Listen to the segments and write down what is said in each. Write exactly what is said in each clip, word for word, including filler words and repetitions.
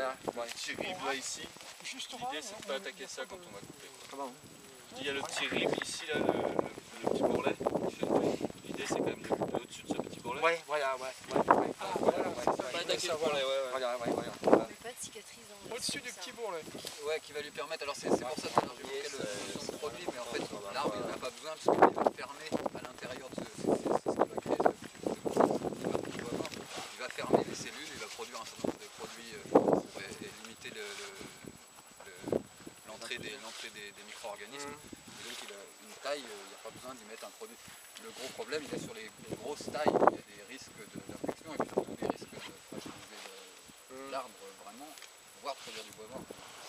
voilà. Ouais. Petit rib là ici. L'idée c'est de pas attaquer ça quand on va couper. Comment? Il y a le petit rib ici là, le, le, le petit bourrelet. L'idée c'est quand même de couper au-dessus de ce petit bourrelet. Ouais, voilà, ouais. ouais, ouais. Ah, voilà, ouais, c'est ça. Pas attaquer le bourrelet, ouais, ouais. Voilà, ouais, voilà. Mais pas de cicatrice dans le Au-dessus du petit bourrelet. Ouais, qui va lui permettre. Alors c'est pour ça que j'évoquais le notion de produit, mais en fait l'arbre il n'en a pas besoin parce qu'il va fermer à l'intérieur de ce, c'est ce qui va créer le tube de bois. Il va fermer les cellules, il va produire un certain nombre de produits pour limiter l'entrée des, des, des micro-organismes. Et donc il a une taille, il n'y a pas besoin d'y mettre un produit. Le gros problème il est sur les grosses tailles, il y a des risques d'infection et puis surtout des risques de fragiliser l'arbre vraiment, voire produire du bois mort.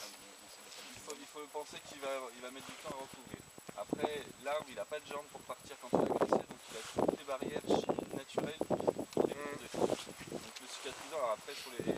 Il faut, il faut penser qu'il va, il va mettre du temps à recouvrir. Après, l'arbre, il n'a pas de jambes pour partir quand il va glisser, donc il a toutes les barrières chimiques naturelles pour les protéger. Donc le cicatrisant, alors après sur les,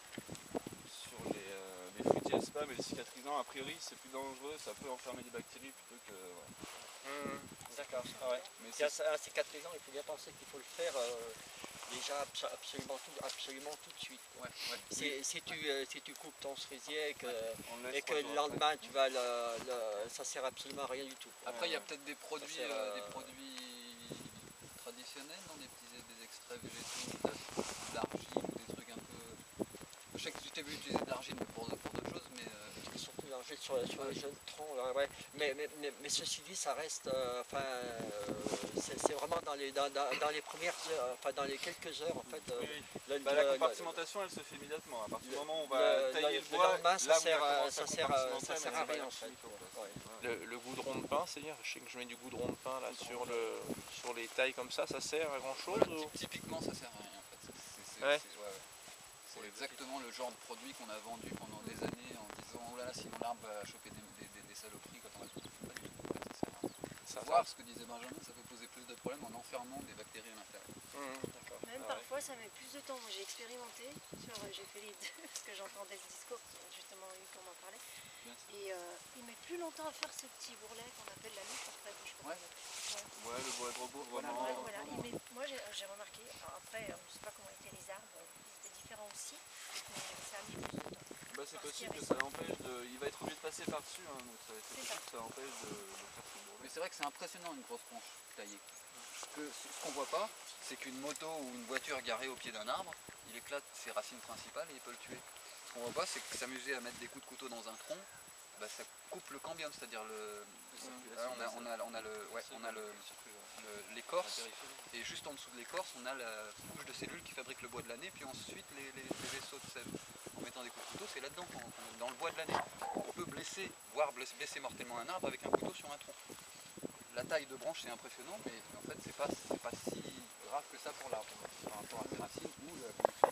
sur les, euh, les fruitiers, c'est pas, mais le cicatrisant, a priori, c'est plus dangereux, ça peut enfermer des bactéries plutôt que... Ouais. Mmh, d'accord, ah ouais. Mais c'est un cicatrisant, il faut bien penser qu'il faut le faire euh, déjà absolument tout, absolument tout de suite. Ouais, ouais. Si, si, tu, euh, si tu coupes ton cerisier et que, et que le lendemain tu vas le, le, ça sert absolument à rien du tout. Après il y a peut-être des produits, sert, euh, euh, des produits traditionnels, non, des petits des extraits végétaux, de l'argile ou des trucs un peu. Je sais que tu t'es vu utiliser de l'argile pour, pour d'autres choses, mais euh... surtout l'argile sur, sur les jeunes troncs. Là, ouais. mais, mais, mais, mais ceci dit, ça reste, euh, enfin, euh, c'est vraiment dans les, dans, dans, dans les premières heures, enfin dans les quelques heures en fait. Euh, oui, oui. Le, bah, le, la compartimentation, elle se fait immédiatement. À partir du moment où on va le, tailler le, le bois, le lendemain, ça là, sert, à ça sert, ça sert à rien en fait. Ouais. Le, le goudron de pain, c'est-à-dire, je sais que je mets du goudron de pain là sur, le, sur les tailles comme ça, ça sert à grand chose voilà, ou... Typiquement, ça sert à rien en fait. C'est ouais. ouais, ouais. exactement le genre de produit qu'on a vendu pendant des années en disant oh là là, sinon l'arbre va choper des, des, des, des saloperies quand on va couper. Pas du tout, en fait, ça sert à rien. Ça voir ce que disait Benjamin, ça peut poser plus de problèmes en enfermant des bactéries à l'intérieur. Mmh, Même ah, parfois ouais. ça met plus de temps. Moi j'ai expérimenté, j'ai fait les deux parce que j'entendais ce discours, justement eu qu'on en parlait. Et euh, il met plus longtemps à faire ce petit bourrelet qu'on appelle la louche en fait. Je sais pas ouais. Ouais. ouais, le bois de robot voilà, vraiment. Ouais, voilà. Il met, moi j'ai remarqué, alors après je ne sais pas comment étaient les arbres, ils étaient différents aussi, mais ça a mis plus de temps. Bah, c'est possible que ça l'empêche de. Il va être obligé de passer par-dessus, hein, donc c'est possible que ça l'empêche de, de faire ce bourrelet. Mais c'est vrai que c'est impressionnant une grosse branche taillée. Ce qu'on ne voit pas, c'est qu'une moto ou une voiture garée au pied d'un arbre, il éclate ses racines principales et il peut le tuer. Ce qu'on ne voit pas, c'est que s'amuser à mettre des coups de couteau dans un tronc, bah, ça coupe le cambium, c'est-à-dire le. Là, on a, on a, on a le, ouais, on a le, le, l'écorce, et juste en dessous de l'écorce, on a la couche de cellules qui fabrique le bois de l'année, puis ensuite les, les, les vaisseaux de sève. En mettant des coups de couteau, c'est là-dedans, dans le bois de l'année. On peut blesser, voire blesser mortellement un arbre avec un couteau sur un tronc. La taille de branche c'est impressionnant, mais en fait c'est pas, pas si grave que ça pour l'arbre par rapport à ses racines ou la